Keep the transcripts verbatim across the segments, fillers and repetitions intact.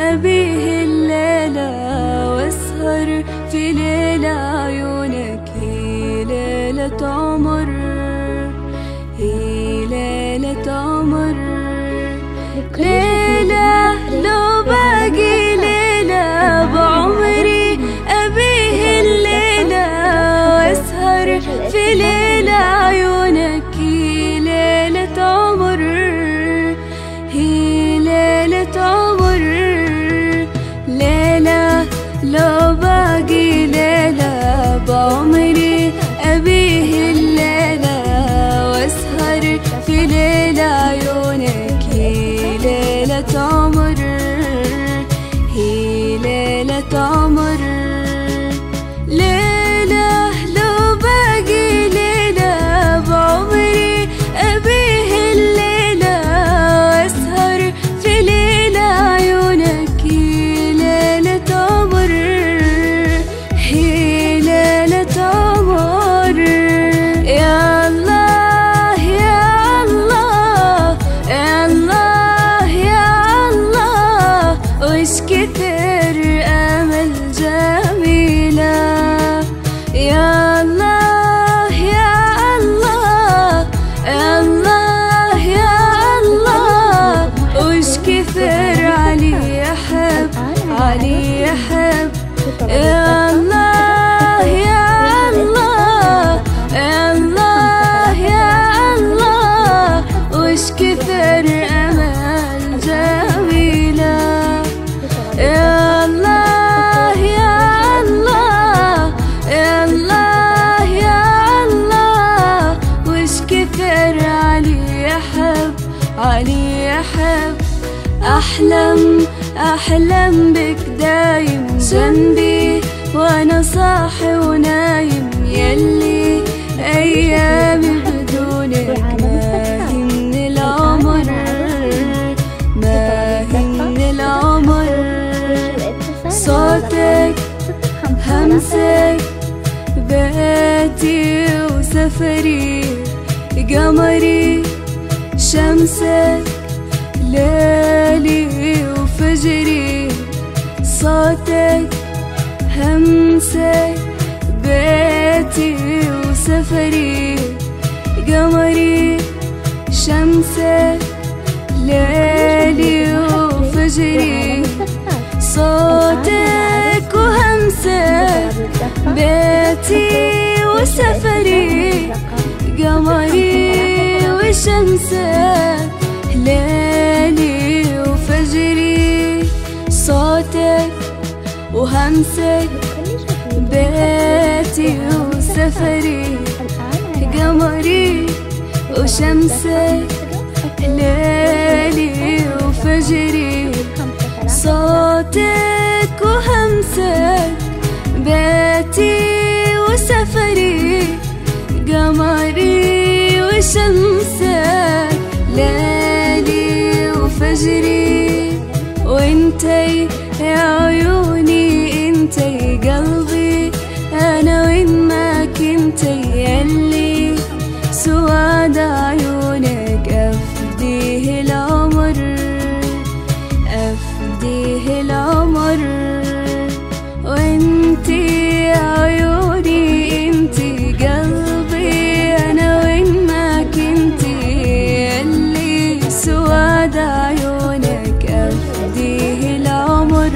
أبيه الليلة واسهر في ليلة عيونك. هي ليلة عمر، هي ليلة عمر، ليلة لو باقي ليلة بعمري أبيه الليلة واسهر في ليلة عيونك. هي ليلة عمر، هي ليلة عمر، ليلة لو باقي ليلة بعمري أبيه الليلة واسهر في ليلة عيونك. هي ليلة عمر، هي ليلة عمر، ليلة لو باقي ليلة بعمري أبيه الليلة واسهر في ليلة عيونك. هي ليلة عمر، هي ليلة عمر. يا الله يا الله يا الله يا الله، وش كثر أمل جميلة. يا الله يا الله يا الله يا الله، وش كثر علي يحب، علي يحب. يا الله يا الله يا الله يا الله، وش كثر أمل جميلة. يا الله يا الله يا الله يا الله، وش كثر علي يحب، علي يحب. أحلم أحلم بك دايم جنبي وأنا صاحي ونايم، يلي أيامي بدونك ما هي من العمر، ما هي من العمر. صوتك همسك بيتي وسفري، قمري شمسك ليلي وفجري. صوتك همسك بيتي وسفري، قمري شمسك ليلي وفجري. صوتك وهمسك بيتي وسفري، قمري وشمسك ليلي وفجري. صوتك وهمسك بيتي وسفري، قمري وشمسك ليلي وفجري. صوتك وهمسك بيتي وسفري، قمري وشمسك ليلي وفجري. وانتي يا عيوني انتي قلبي، انا وين ما كنتي يلي سواد عيونك. افديه العمر، افديه العمر. وانتي يا عيوني انتي قلبي، انا وين ما كنتي يلي سواد عيونك. افديه العمر،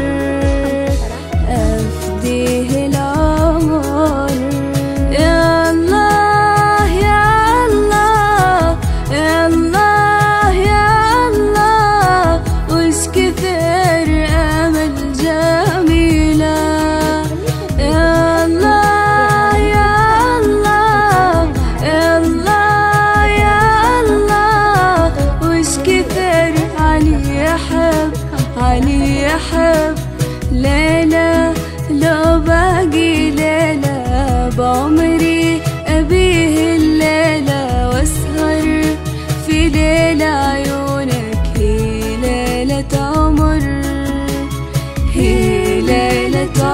افديه العمر. يا الله يا الله يا الله يا الله، وش كثر أمل جميلة. يا الله يا الله يا الله يا الله، وش كثر علي يحب، علي يحب. ليلة لو باقي ليلة بعمري أبيه الليلة واسهر في ليلة عيونك. هي ليلة عمر، هي ليلة